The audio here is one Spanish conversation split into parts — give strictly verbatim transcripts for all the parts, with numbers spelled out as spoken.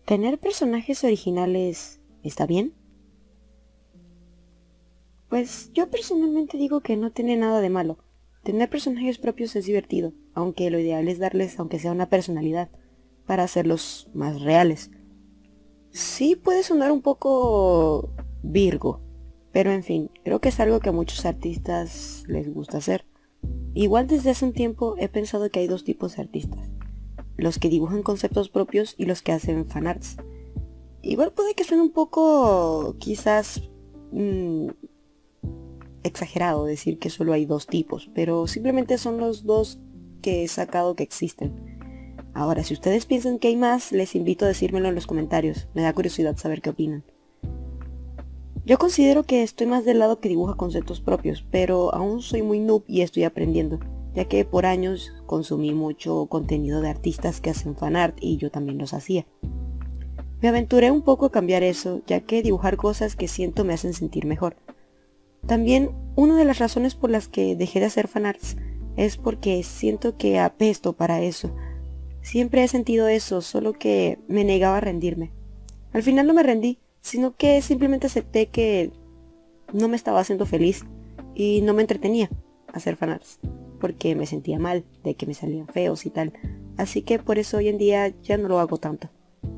¿Tener personajes originales está bien? Pues yo personalmente digo que no tiene nada de malo. Tener personajes propios es divertido, aunque lo ideal es darles, aunque sea una personalidad, para hacerlos más reales. Sí puede sonar un poco Virgo, pero en fin, creo que es algo que a muchos artistas les gusta hacer. Igual desde hace un tiempo he pensado que hay dos tipos de artistas: los que dibujan conceptos propios y los que hacen fanarts. Igual puede que suene un poco, quizás, mmm, exagerado decir que solo hay dos tipos, pero simplemente son los dos que he sacado que existen. Ahora, si ustedes piensan que hay más, les invito a decírmelo en los comentarios, me da curiosidad saber qué opinan. Yo considero que estoy más del lado que dibuja conceptos propios, pero aún soy muy noob y estoy aprendiendo, ya que por años consumí mucho contenido de artistas que hacen fanart y yo también los hacía. Me aventuré un poco a cambiar eso, ya que dibujar cosas que siento me hacen sentir mejor. También, una de las razones por las que dejé de hacer fanarts es porque siento que apesto para eso. Siempre he sentido eso, solo que me negaba a rendirme. Al final no me rendí, sino que simplemente acepté que no me estaba haciendo feliz y no me entretenía hacer fanarts, porque me sentía mal de que me salían feos y tal. Así que por eso hoy en día ya no lo hago tanto.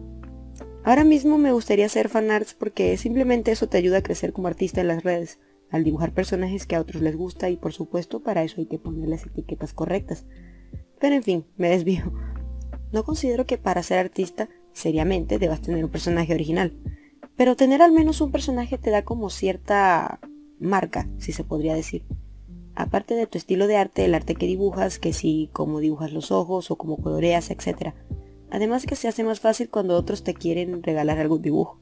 Ahora mismo me gustaría hacer fanarts porque simplemente eso te ayuda a crecer como artista en las redes, al dibujar personajes que a otros les gusta, y por supuesto para eso hay que poner las etiquetas correctas. Pero en fin, me desvío. No considero que para ser artista, seriamente, debas tener un personaje original, pero tener al menos un personaje te da como cierta marca, si se podría decir. Aparte de tu estilo de arte, el arte que dibujas, que si cómo dibujas los ojos o cómo coloreas, etcétera. Además que se hace más fácil cuando otros te quieren regalar algún dibujo.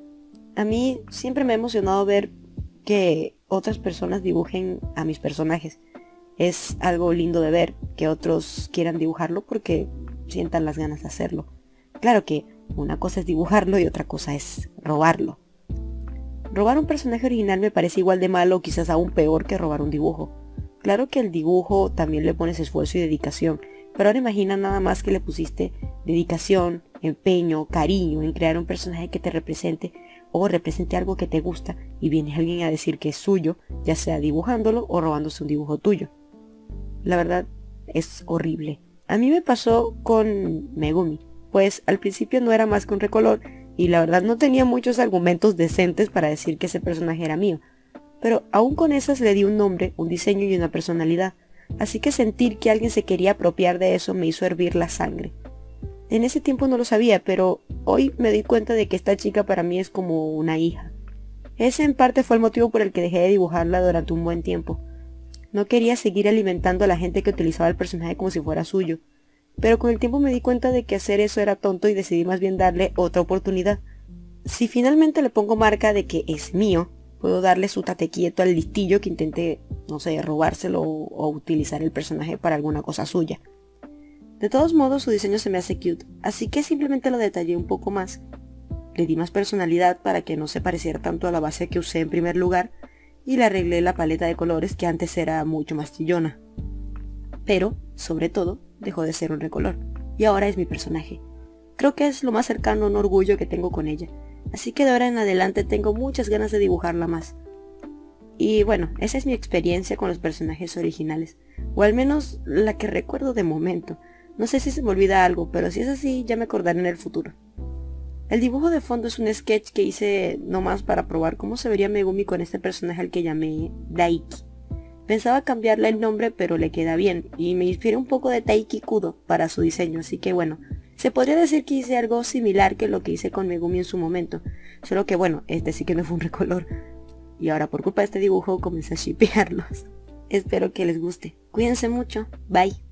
A mí siempre me ha emocionado ver que otras personas dibujen a mis personajes. Es algo lindo de ver que otros quieran dibujarlo porque sientan las ganas de hacerlo. Claro que una cosa es dibujarlo y otra cosa es robarlo. Robar un personaje original me parece igual de malo o quizás aún peor que robar un dibujo. Claro que el dibujo también le pones esfuerzo y dedicación, pero ahora imagina nada más que le pusiste dedicación, empeño, cariño en crear un personaje que te represente o represente algo que te gusta, y viene alguien a decir que es suyo, ya sea dibujándolo o robándose un dibujo tuyo. La verdad es horrible. A mí me pasó con Megumi, pues al principio no era más que un recolor y la verdad no tenía muchos argumentos decentes para decir que ese personaje era mío, pero aún con esas le di un nombre, un diseño y una personalidad, así que sentir que alguien se quería apropiar de eso me hizo hervir la sangre. En ese tiempo no lo sabía, pero hoy me di cuenta de que esta chica para mí es como una hija. Ese en parte fue el motivo por el que dejé de dibujarla durante un buen tiempo. No quería seguir alimentando a la gente que utilizaba el personaje como si fuera suyo, pero con el tiempo me di cuenta de que hacer eso era tonto y decidí más bien darle otra oportunidad. Si finalmente le pongo marca de que es mío, puedo darle su tate quieto al listillo que intente, no sé, robárselo o, o utilizar el personaje para alguna cosa suya. De todos modos su diseño se me hace cute, así que simplemente lo detallé un poco más. Le di más personalidad para que no se pareciera tanto a la base que usé en primer lugar, y le arreglé la paleta de colores que antes era mucho más chillona. Pero, sobre todo, dejó de ser un recolor, y ahora es mi personaje. Creo que es lo más cercano a un orgullo que tengo con ella, así que de ahora en adelante tengo muchas ganas de dibujarla más. Y bueno, esa es mi experiencia con los personajes originales, o al menos la que recuerdo de momento. No sé si se me olvida algo, pero si es así ya me acordaré en el futuro. El dibujo de fondo es un sketch que hice nomás para probar cómo se vería Megumi con este personaje al que llamé Daiki. Pensaba cambiarle el nombre, pero le queda bien, y me inspiré un poco de Taiki Kudo para su diseño, así que bueno, se podría decir que hice algo similar que lo que hice con Megumi en su momento, solo que bueno, este sí que no fue un recolor, y ahora por culpa de este dibujo comencé a shippearlos. Espero que les guste. Cuídense mucho, bye.